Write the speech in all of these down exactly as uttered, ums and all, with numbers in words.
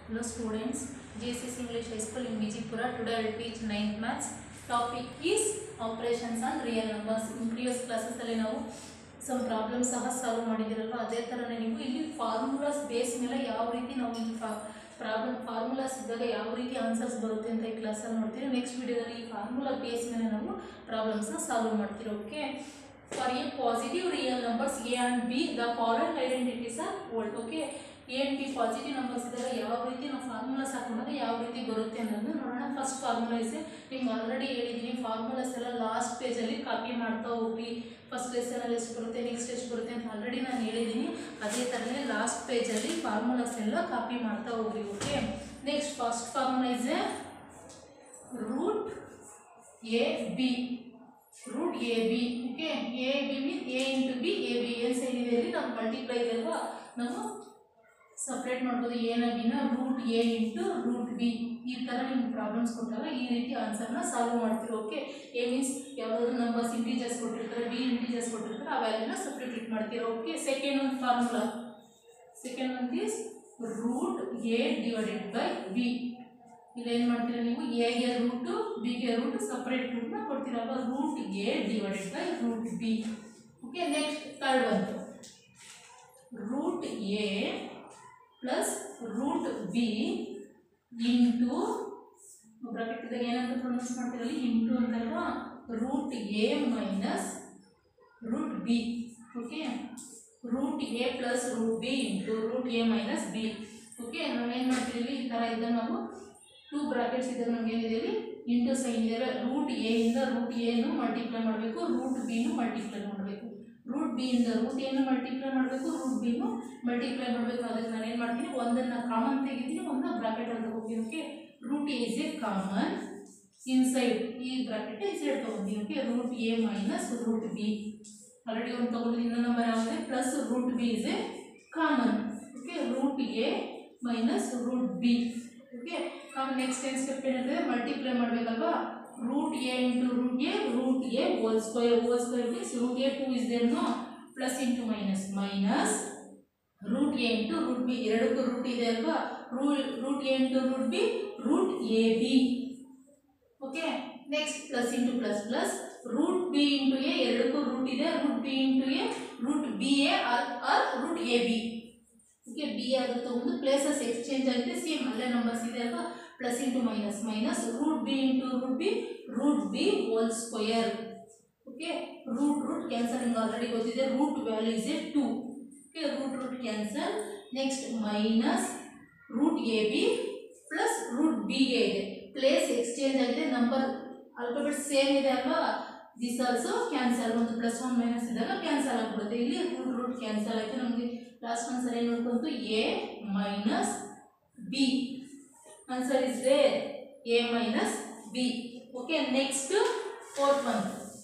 Hello students, J C S English High School in Vijaypura. Today I will teach ninth maths. Topic is operations on real numbers. In previous classes alli ನಾವು some problems ಸಹ solve ಮಾಡಿದಿರಲ್ಲ, ಅದೇ ತರನೇ ನೀವು ಇಲ್ಲಿ formulas base ಮೇಲೆ ಯಾವ ರೀತಿ ನಾವು ಈ ಪ್ರಾಬ್ಲಮ್ ಫಾರ್ಮುಲಾಸ್ ಇದ್ದಾಗ ಯಾವ ರೀತಿ ಆನ್ಸರ್ಸ್ ಬರುತ್ತೆ ಅಂತ ಈ ಕ್ಲಾಸಲ್ಲಿ ನೋಡ್ತೀವಿ. ನೆಕ್ಸ್ಟ್ ವಿಡಿಯೋದಲ್ಲಿ ಈ ಫಾರ್ಮುಲಾ ಬೇಸ್ ಮೇಲೆ ನಾವು ಪ್ರಾಬ್ಲಮ್ಸ್ನ ಸಾಲ್ವ್ ಮಾಡ್ತೀವಿ. Okay, for a positive real numbers a and b the following identities are hold. Okay, a and b positive numbers ಇದ್ದಾಗ ಯಾವ ರೀತಿ ನಾವು ಫಾರ್ಮುಲಾಸ್ ಹಾಕೊಂಡಾಗ ಯಾವ ರೀತಿ ಬರುತ್ತೆ ಅನ್ನೋದನ್ನ ನೋಡೋಣ. ಫಸ್ಟ್ ಫಾರ್ಮುಲಾ ಇಸ್ ನಿಮ್ಗೆ ಆಲ್ರೆಡಿ ಹೇಳಿದ್ದೀನಿ, ಫಾರ್ಮುಲಾಸ್ ಎಲ್ಲ ಲಾಸ್ಟ್ ಪೇಜಲ್ಲಿ ಕಾಪಿ ಮಾಡ್ತಾ ಹೋಗಿ. ಫಸ್ಟ್ ಲೆಸನಲ್ಲಿ ಎಷ್ಟು ಬರುತ್ತೆ, ನೆಕ್ಸ್ಟ್ ಎಷ್ಟು ಬರುತ್ತೆ ಅಂತ ಆಲ್ರೆಡಿ ನಾನು ಹೇಳಿದ್ದೀನಿ. ಅದೇ ಥರನೇ ಲಾಸ್ಟ್ ಪೇಜಲ್ಲಿ ಫಾರ್ಮುಲಾಸ್ ಎಲ್ಲ ಕಾಪಿ ಮಾಡ್ತಾ ಹೋಗಿ. Okay, next first formula is root a b. Root a b. Okay, a b mean a into b. A b ಏನು ಸೈಡ್ ಇದೆ ಇಲ್ಲಿ ನಾವು ಮಲ್ಟಿಪ್ಲೈ ಇದೆ ಅಲ್ವಾ, ನಾವು ಸಪ್ರೇಟ್ ಮಾಡ್ಬೋದು. ಎನ ಬಿನ root a into root b. ಈ ಥರ ನಿಮ್ಗೆ ಪ್ರಾಬ್ಲಮ್ಸ್ ಕೊಟ್ಟಾಗ ಈ ರೀತಿ ಆನ್ಸರ್ನ ಸಾಲ್ವ್ ಮಾಡ್ತೀವಿ. ಓಕೆ, ಎ ಮೀನ್ಸ್ ಯಾವುದಾದ್ರು ನಂಬರ್ಸ್ ಇಂಟೀಜರ್ಸ್ ಕೊಟ್ಟಿರ್ತಾರೆ, ಬಿ ಇಂಟೀಜರ್ಸ್ ಕೊಟ್ಟಿರ್ತಾರೆ, ಆ ವ್ಯಾಲ್ಯೂನ ಸಪ್ರೇಟ್ ಮಾಡ್ತೀರಾ. ಓಕೆ, ಸೆಕೆಂಡ್ ಒಂದು formula, second one is root a divided by b. ಇಲ್ಲಿ ಏನು ಮಾಡ್ತೀರಾ ನೀವು, ಎಗೆ ರೂಟು ಬಿಗೆ ರೂಟ್ ಸಪ್ರೇಟ್ ರೂಟ್ನ ಕೊಡ್ತೀರಲ್ವ, root a divided by root b. Okay, next third ಒಂದು root a plus root b into bracket ಇದ್ದಾಗ ಏನಂತ ಪ್ರೊನೌನ್ಸ್ ಮಾಡ್ತೀರಲ್ಲಿ, ಇಂಟು ಅಂತಲ್ವಾ, root a minus root b. Okay, root a plus root b into root a minus b. Okay, ನಾವೇನು ಮಾಡ್ತೀವಿ ಈ ಥರ ಇದ್ದಾಗ ನಾವು ಟೂ ಬ್ರಾಕೆಟ್ಸ್ ಇದ್ದಾಗ ನಮ್ಗೆ ಏನಿದೆ ಇಲ್ಲಿ ಇಂಟು ಸೈನ್ ಇದೆ. ರೂಟ್ ಎ ಇಂದ ರೂಟ್ ಎನು ಮಲ್ಟಿಪ್ಲೈ ಮಾಡಬೇಕು, ರೂಟ್ ಬಿನು ಮಲ್ಟಿಪ್ಲೈ ಮಾಡಬೇಕು. ರೂಟ್ ಬಿ ಇಂದ ರೂಟ್ ಎನ್ನು ಮಲ್ಟಿಪ್ಲೈ ಮಾಡಬೇಕು, ರೂಟ್ ಬಿನು ಮಲ್ಟಿಪ್ಲೈ ಮಾಡಬೇಕು. ಅದಕ್ಕೆ ನಾನು ಏನು ಮಾಡ್ತೀನಿ, ಒಂದನ್ನು ಕಾಮನ್ ತೆಗಿತೀನಿ, ಒಂದನ್ನು ಬ್ರಾಕೆಟ್ ಅಂತ ಹೋಗ್ತೀನಿ. Okay, root a is a common inside, ಈ ಬ್ರಾಕೆಟ್ ಇನ್ಸೈಡ್ ತೊಗೊತೀನಿ. Okay, root a minus root b already ಒಂದು ತೊಗೊಂಡಿದ್ದೀನಿ. ಇನ್ನೊಂದು ನಂಬರ್ ಯಾವುದೇ plus root b is a common. Okay, root a minus root b. Okay, common. Next ಏನು step ಏನಿದೆ, multiply ಮಾಡಬೇಕಲ್ವಾ, root a into root a, root a whole square, whole square means root a two is there, no, plus into minus, minus root a into root b, ಎರಡಕ್ಕೂ root ಇದೆ ಅಲ್ವಾ, root a into root b, root ab. okay, next plus into plus plus root b into a, ಎರಡಕ್ಕೂ root ಇದೆ, root b into a, root ba or, or root ab. okay, b ಆಗುತ್ತೆ, ಒಂದು places exchange ಆಗಿದೆ, same ಅಲ್ಲೇ numbers ಇದೆ ಅಲ್ವಾ, plus into minus minus root b into root b, root b whole square. Okay, root root cancel, ನಿಮ್ಗೆ already ಗೊತ್ತಿದೆ, root value is a two. Okay, root root cancel. Next minus root a b plus root ಬಿಗೆ ಇದೆ, place exchange ಆಗಿದೆ, number alphabet same ಇದೆ ಅಲ್ವಾ, this also cancel. ಒಂದು plus one minus ಇದ್ದಾಗ cancel ಆಗ್ಬಿಡುತ್ತೆ. ಇಲ್ಲಿ ರೂಟ್ ರೂಟ್ ಕ್ಯಾನ್ಸಲ್ ಆಯಿತು. ನಮಗೆ ಲಾಸ್ಟ್ ಒಂದು ಏನು ನೋಡ್ಕೊಂತು, a minus b. answer is there, a minus b. okay, next fourth one,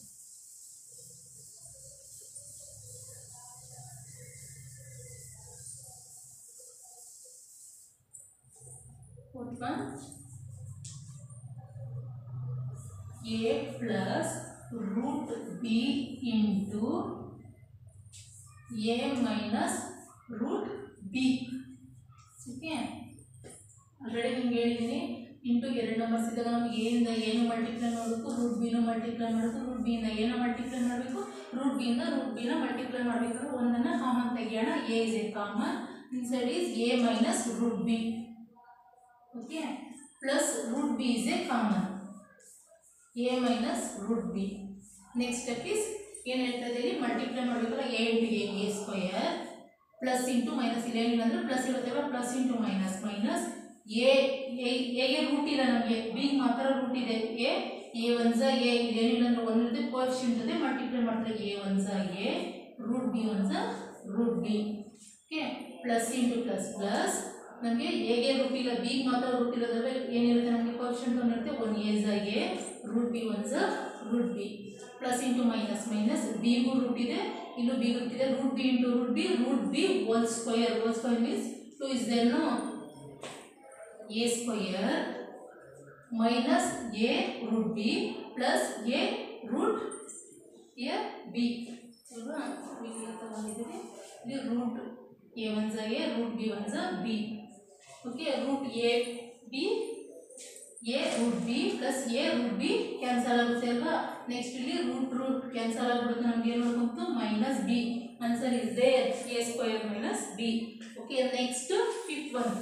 fourth one a plus root b into a minus root b. okay, already ನಿಮ್ಗೆ ಹೇಳಿದ್ದೀನಿ, into ಎರಡು numbers ಇದ್ದಾಗ ನಮ್ಗೆ ಎ ಇಂದ ಏನು ಮಲ್ಟಿಪ್ಲೈ ಮಾಡಬೇಕು, ರೂಟ್ ಬಿನ multiply ಮಾಡಬೇಕು, ರೂಟ್ ಬಿ ಇಂದ ಏನು ಮಲ್ಟಿಪ್ಲೈ ಮಾಡಬೇಕು, ರೂಟ್ ಬಿ ಇಂದ ರೂಟ್ ಬಿನ ಮಲ್ಟಿಪ್ಲೈ ಮಾಡಬೇಕಾದ್ರೆ ಒಂದನ್ನು ಕಾಮನ್ ತೆಗೆಯೋಣ. A is a common, inside is a minus root b. Okay, plus root b is a common, a minus root b. Next step is ಏನು ಹೇಳ್ತಾ ಇದ್ದೀವಿ, ಮಲ್ಟಿಪ್ಲೈ ಮಾಡಬೇಕಲ್ಲ, a into a a square plus into minus, ಇಲ್ಲಿ ಏನಿಲ್ಲ ಅಂದರೆ plus ಇರುತ್ತಲ್ಲ, plus into minus minus A ಎಗೆ root ಇಲ್ಲ, ನಮಗೆ ಬಿ ಮಾತ್ರ ರೂಟ್ ಇದೆ. ಎ ಎ ಒನ್ಸ ಎ, ಇದೇನಿಲ್ಲ ಅಂದರೆ ಒನ್ ಇರುತ್ತೆ, ಕೋಎಫಿಷಿಯಂಟ್ ಇದೆ, ಮಲ್ಟಿಪ್ಲೈ ಮಾಡ್ತಾರೆ, a once a, root b once root b. Okay, plus into plus plus, ನಮಗೆ ಎಗೆ ರೂಟ್ ಇಲ್ಲ, ಬಿ ಮಾತ್ರ ರೂಟ್ ಇರೋದ್ರೆ ಏನಿರುತ್ತೆ, ನಮಗೆ ಕೋಎಫಿಷಿಯಂಟ್ ಒನ್ ಇರುತ್ತೆ, one as a, root b once root b. Plus into minus minus, ಬಿಗೂ ರೂಟ್ ಇದೆ, ಇಲ್ಲೂ ಬಿ ರೂಟ್ ಇದೆ, root b into root b, root b whole square, whole square means two is there, no, a square minus a root b plus a root a b. ಅಲ್ವಾ, ಇಲ್ಲಿ ತಗೊಂಡಿದ್ದೀವಿ, ಇಲ್ಲಿ root a once a, root b once b. Okay root a b a root b plus a root b cancel ಆಗುತ್ತೆ ಅಲ್ವಾ next ಇಲ್ಲಿ root root cancel ಆಗ್ಬಿಡುತ್ತೆ ನಮ್ಗೆ ಏನು ಬಂತು minus b answer is there a square minus b okay next fifth one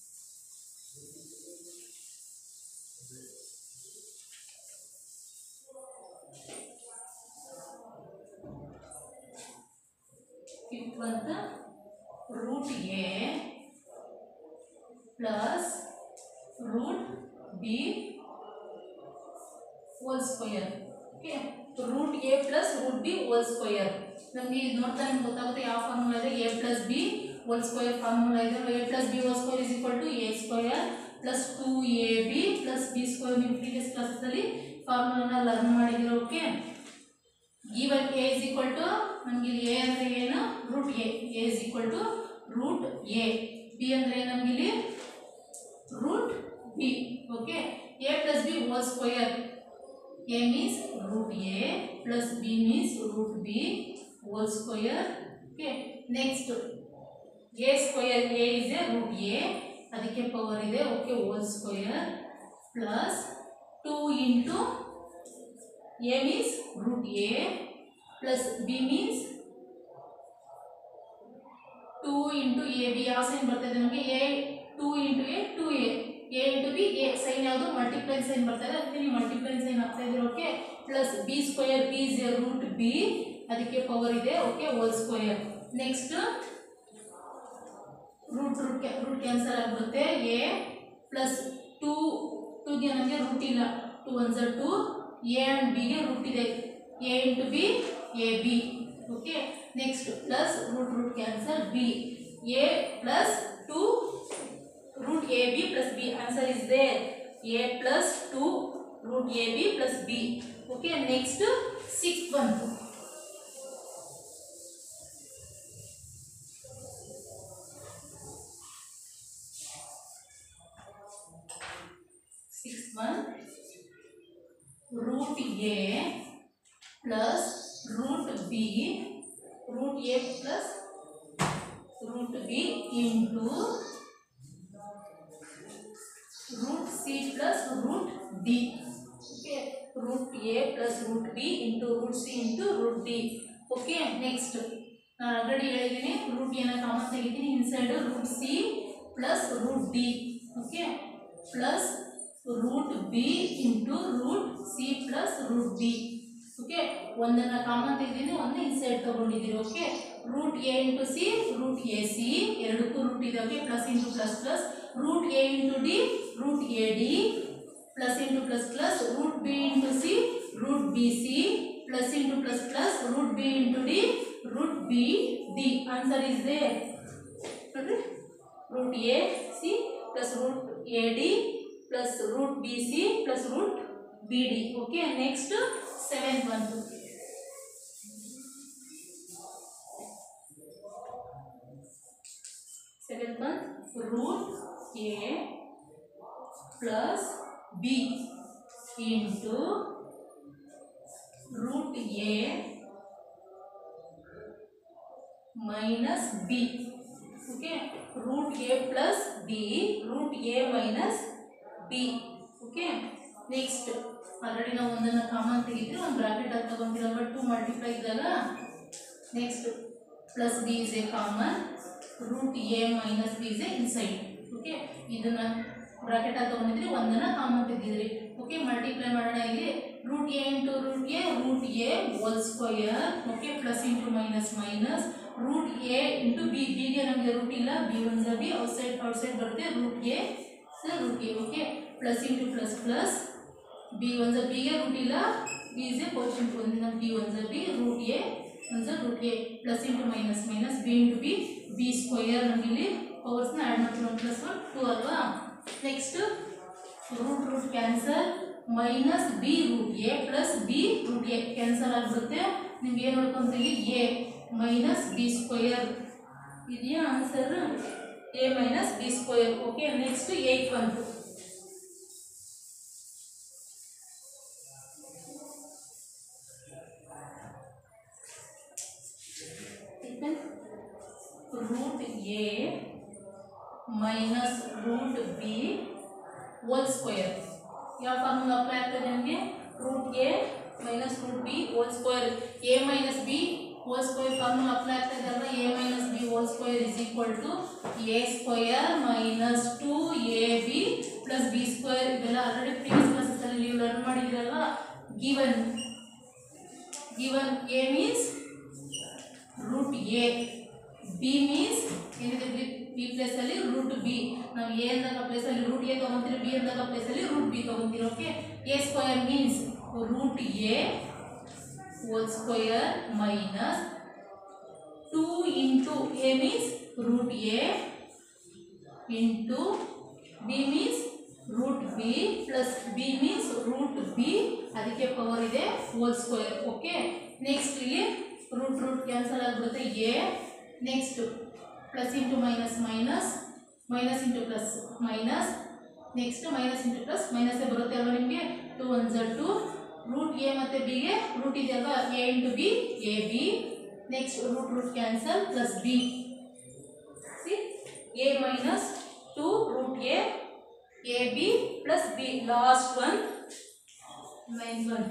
fifth one root a plus root b whole square okay root a plus root b whole square ನಮಗೆ ಇದು ನೋಡ್ತಾ ನಿಮ್ಗೆ ಗೊತ್ತಾಗುತ್ತೆ ಯಾವ ಫಾರ್ಮುಲಾ ಇದೆ a plus b whole square formula ಇದೆ a plus b whole square is equal to a square plus two a b plus b square ನೀವು previous ಕ್ಲಾಸಲ್ಲಿ ಫಾರ್ಮುಲಾನ ಲರ್ನ್ ಮಾಡಿದಿರೋ okay given a is equal to ನಮಗೆ ಇಲ್ಲಿ a ಅಂದರೆ ಏನು root a a is equal to root a b ಅಂದರೆ ನಮಗೆ ಇಲ್ಲಿ root b okay a plus b whole square a means root a plus b means root b whole square okay next a square a is a root a ಅದಕ್ಕೆ power ಇದೆ okay whole square plus two into a means root a plus b means two into a b ಯಾವ sign ಬರ್ತದೆ ನಮಗೆ a two into a two a a into b a sign ಯಾವುದು multiply sign ಬರ್ತಾರೆ ಅದಕ್ಕೆ ನೀವು multiply sign ಹಾಕ್ತಾ ಇದ್ದೀರಾ okay plus b square b is a root b ಅದಕ್ಕೆ ಪವರ್ ಇದೆ okay whole square next root root root cancel ಆಗಿಬಿಡುತ್ತೆ a plus two ಟೂಗೆ ನನಗೆ ರೂಟ್ ಇಲ್ಲ two ones are two a and ಬಿಗೆ ರೂಟ್ ಇದೆ a into b a b okay next plus root root cancel b a plus two root a b plus b answer is there a plus two root a b plus b okay next sixth one sixth one root a plus root b root a plus root b into root c plus root d okay root a plus root b into root c into root d okay next ನಾನು already ಹೇಳಿದ್ದೀನಿ root ಏನ common ತೆಗಿತೀನಿ inside root c plus root d okay plus root b into root c plus root d okay ಒಂದನ್ನು common ತೆಗೆದಿದ್ದೀನಿ ಒಂದು inside ತಗೊಂಡಿದ್ದೀರಿ okay root a into c root a c ಎರಡಕ್ಕೂ root ಇದೆ okay plus into plus plus root a into d root a d plus into plus plus root b into c root b c plus into plus plus root b into d root b d answer is there ನೋಡ್ರಿ root a c plus root a d plus root b c plus root b d okay next seventh one seventh one root a plus b into root a minus b okay root a plus b root a minus b okay next already ನಾವು ಒಂದನ್ನು common ತೆಗೆದ್ರೆ ಒಂದು bracket ಅಲ್ಲಿ ತಗೊಂಡಿರೋದು two multiply ಇದ್ದಾಗ next plus b is a common root a minus b is a inside okay ಇದನ್ನ bracket ಅಲ್ಲಿ ತಗೊಂಡಿದ್ರಿ ಒಂದನ್ನ ಕಾಮನ್ ತೆಗೆದಿದ್ರಿ ಓಕೆ ಮಲ್ಟಿಪ್ಲೈ ಮಾಡೋಣ ಇಲ್ಲಿ root a into root a root a whole square okay plus into minus minus root a into b b ಗೆ ನಮಗೆ root ಇಲ್ಲ b ones are b outside outside ಬರುತ್ತೆ ರೂಟ್ a ಸ root a okay plus into plus plus b ones are b ಗೆ root ಇಲ್ಲ b is a quotient ಒಂದಿನ b ones are b root a ones are root a plus into minus minus b into b b square ನಮಗೆ ಇಲ್ಲಿ ಪವರ್ಸ್ನ add ಮಾಡ್ತೀವಿ one plus one two ಅಲ್ವಾ next root root cancel minus b root a plus b root a cancel ಆಗಿಬಿಡುತ್ತೆ ನಿಮ್ಗೆ ಏನು ನೋಡ್ಕೊಂತೀವಿ a minus b square ಇದೆಯಾ answer a minus b square okay next eight ಬಂತು root a minus root b whole square. ಯಾವ formula apply ಆಗ್ತದೆ ನಮಗೆ? Root a minus root b whole square. A minus b whole square formula apply ಆಗ್ತಾ ಇದೆ ಅಲ್ವಾ? A minus b whole square is equal to a square minus two a b plus b square. ಇವೆಲ್ಲ already previous classes ಅಲ್ಲಿ ನೀವು learn ಮಾಡಿದಿರಲ್ಲ. Given given a means root a, b means ಏನಿದೆ b place ಅಲ್ಲಿ root b. ನಾವು a ಅಂದಾಗ place ಅಲ್ಲಿ root a ತಗೊಂತೀರಿ, ಬಿ ಅಂದಾಗ ಪ್ಲೇಸ್ ಅಲ್ಲಿ ರೂಟ್ ಬಿ ತಗೊಂತೀರಿ. Okay, A square means root a whole square minus two into a means root a into b means root b plus b means root b, ಅದಕ್ಕೆ power ಇದೆ whole square. Okay, next ಇಲ್ಲಿ root root cancel ಆಗಿಬಿಡುತ್ತೆ a. Next plus into minus minus, minus into plus minus, next minus into plus ಮೈನಸ್ಸೇ ಬರುತ್ತೆ ಅಲ್ವಾ ನಿಮಗೆ? Two ones are two. Root a ಮತ್ತು ಬಿಗೆ ರೂಟ್ ಇದೆ ಅಲ್ವಾ? A into b a B. Next root root cancel plus b. C a minus two root a a b plus b. Last one nine one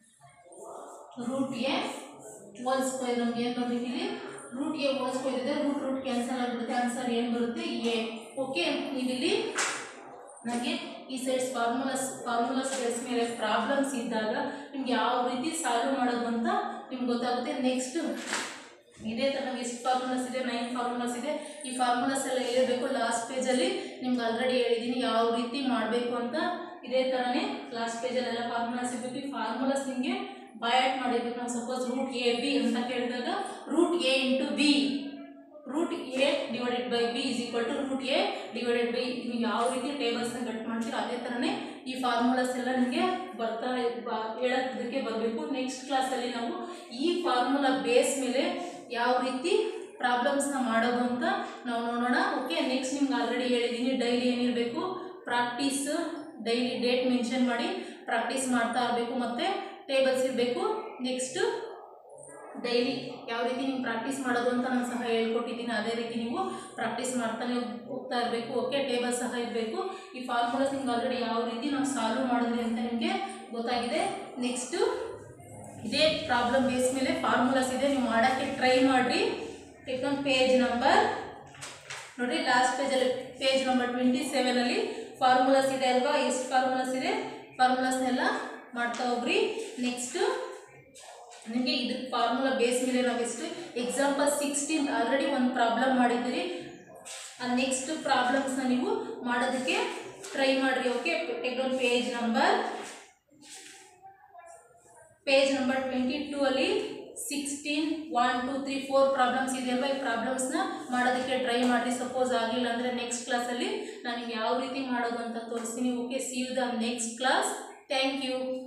root a whole square. ನಮ್ಗೆ ಏನು ಬರಬೇಕು ಇಲ್ಲಿ? Root a whole square ಇದೆ, root root cancel ಆಗಿಬಿಡುತ್ತೆ. Answer ಏನು ಬರುತ್ತೆ? A. Okay, ನೀವಿಲ್ಲಿ ನನಗೆ ಈ ಸೈಡ್ಸ್ ಫಾರ್ಮುಲಾಸ್ ಫಾರ್ಮುಲಾಸ್ ಬೇಸ್ ಮೇಲೆ ಪ್ರಾಬ್ಲಮ್ಸ್ ಇದ್ದಾಗ ನಿಮ್ಗೆ ಯಾವ ರೀತಿ ಸಾಲ್ವ್ ಮಾಡೋದು ಅಂತ ನಿಮ್ಗೆ ಗೊತ್ತಾಗುತ್ತೆ. ನೆಕ್ಸ್ಟ್ ಇದೇ ಥರ ನಮ್ಗೆ ಎಷ್ಟು ಫಾರ್ಮುಲಾಸ್ ಇದೆ? ನೈನ್ ಫಾರ್ಮುಲಾಸ್ ಇದೆ. ಈ ಫಾರ್ಮುಲಾಸ್ ಎಲ್ಲ ಇರಬೇಕು. ಲಾಸ್ಟ್ ಪೇಜಲ್ಲಿ ನಿಮ್ಗೆ ಆಲ್ರೆಡಿ ಹೇಳಿದ್ದೀನಿ ಯಾವ ರೀತಿ ಮಾಡಬೇಕು ಅಂತ. ಇದೇ ಥರನೇ ಲಾಸ್ಟ್ ಪೇಜಲ್ಲೆಲ್ಲ ಫಾರ್ಮುಲಾಸ್ ಇರಬೇಕು. ಈ ಫಾರ್ಮುಲಾಸ್ ನಿಮಗೆ ಬಯಾಟ್ ಮಾಡಿರ್ಬೇಕು. ನಾವು ಸಪೋಸ್ ರೂಟ್ ಎ ಬಿ ಅಂತ ಕೇಳಿದಾಗ root a into b, root a divided by b is equal to root a divided by. ನೀವು ಯಾವ ರೀತಿ ಟೇಬಲ್ಸ್ನ ಕಟ್ ಮಾಡ್ತೀರೋ ಅದೇ ಥರನೇ ಈ ಫಾರ್ಮುಲಾಸ್ ಎಲ್ಲ ನಿಮಗೆ ಬರ್ತಾ ಹೇಳೋದಕ್ಕೆ ಬರಬೇಕು. ನೆಕ್ಸ್ಟ್ ಕ್ಲಾಸಲ್ಲಿ ನಾವು ಈ ಫಾರ್ಮುಲಾ ಬೇಸ್ ಮೇಲೆ ಯಾವ ರೀತಿ ಪ್ರಾಬ್ಲಮ್ಸ್ನ ಮಾಡೋದು ಅಂತ ನಾವು ನೋಡೋಣ. ಓಕೆ, ನೆಕ್ಸ್ಟ್ ನಿಮ್ಗೆ ಆಲ್ರೆಡಿ ಹೇಳಿದ್ದೀನಿ ಡೈಲಿ ಏನಿರಬೇಕು? ಪ್ರಾಕ್ಟೀಸ್. ಡೈಲಿ ಡೇಟ್ ಮೆನ್ಷನ್ ಮಾಡಿ ಪ್ರಾಕ್ಟೀಸ್ ಮಾಡ್ತಾ ಇರಬೇಕು, ಮತ್ತು ಟೇಬಲ್ಸ್ ಇರಬೇಕು. ನೆಕ್ಸ್ಟ್ ಡೈಲಿ ಯಾವ ರೀತಿ ನೀವು ಪ್ರಾಕ್ಟೀಸ್ ಮಾಡೋದು ಅಂತ ನಾನು ಸಹ ಹೇಳ್ಕೊಟ್ಟಿದ್ದೀನಿ. ಅದೇ ರೀತಿ ನೀವು ಪ್ರಾಕ್ಟೀಸ್ ಮಾಡ್ತಾನೆ ಹೋಗ್ತಾ ಇರಬೇಕು. ಓಕೆ, ಟೇಬಲ್ ಸಹ ಇರಬೇಕು. ಈ ಫಾರ್ಮುಲಾಸ್ ನಿಮ್ಗೆ ಆಲ್ರೆಡಿ ಯಾವ ರೀತಿ ನಾವು ಸಾಲ್ವ್ ಮಾಡಿದ್ವಿ ಅಂತ ನಿಮಗೆ ಗೊತ್ತಾಗಿದೆ. ನೆಕ್ಸ್ಟು ಇದೇ ಪ್ರಾಬ್ಲಮ್ ಬೇಸ್ ಮೇಲೆ ಫಾರ್ಮುಲಾಸ್ ಇದೆ, ನೀವು ಮಾಡೋಕ್ಕೆ ಟ್ರೈ ಮಾಡಿರಿ. ಟೇಕ್ ಆನ್ ಪೇಜ್ ನಂಬರ್ ನೋಡಿರಿ. ಲಾಸ್ಟ್ ಪೇಜಲ್ಲಿ ಪೇಜ್ ನಂಬರ್ ಟ್ವೆಂಟಿ ಸೆವೆನಲ್ಲಿ ಫಾರ್ಮುಲಾಸ್ ಇದೆ ಅಲ್ವಾ? ಎಷ್ಟು ಫಾರ್ಮುಲಾಸ್ ಇದೆ? ಫಾರ್ಮುಲಾಸ್ನೆಲ್ಲ ಮಾಡ್ತಾ ಹೋಗ್ರಿ. ನೆಕ್ಸ್ಟ್ ನಿಮಗೆ ಇದ್ರ ಫಾರ್ಮುಲಾ ಬೇಸ್ ಮೇಲೆ ನಾವೆಷ್ಟು ಎಕ್ಸಾಂಪಲ್ ಸಿಕ್ಸ್ಟೀನ್ ಆಲ್ರೆಡಿ ಒಂದು ಪ್ರಾಬ್ಲಮ್ ಮಾಡಿದ್ದೀರಿ. ಆ ನೆಕ್ಸ್ಟ್ ಪ್ರಾಬ್ಲಮ್ಸ್ನ ನೀವು ಮಾಡೋದಕ್ಕೆ ಟ್ರೈ ಮಾಡಿರಿ. Okay, take down page number page number twenty two ಅಲ್ಲಿ sixteen one two three four problems ಇದೆಯಲ್ವ? ಈ ಪ್ರಾಬ್ಲಮ್ಸ್ನ ಮಾಡೋದಕ್ಕೆ ಟ್ರೈ ಮಾಡಿರಿ. ಸಪೋಸ್ ಆಗಲಿಲ್ಲ ಅಂದರೆ ನೆಕ್ಸ್ಟ್ ಕ್ಲಾಸಲ್ಲಿ ನಾನು ಯಾವ ರೀತಿ ಮಾಡೋದು ಅಂತ ತೋರಿಸ್ತೀನಿ. Okay, see you the next class. Thank you.